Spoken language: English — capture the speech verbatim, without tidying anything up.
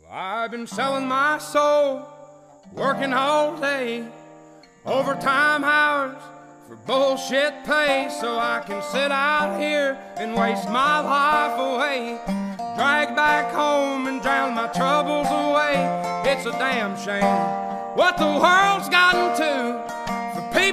I've been selling my soul, working all day, overtime hours for bullshit pay, so I can sit out here and waste my life away, drag back home and drown my troubles away. It's a damn shame what the world's gotten to.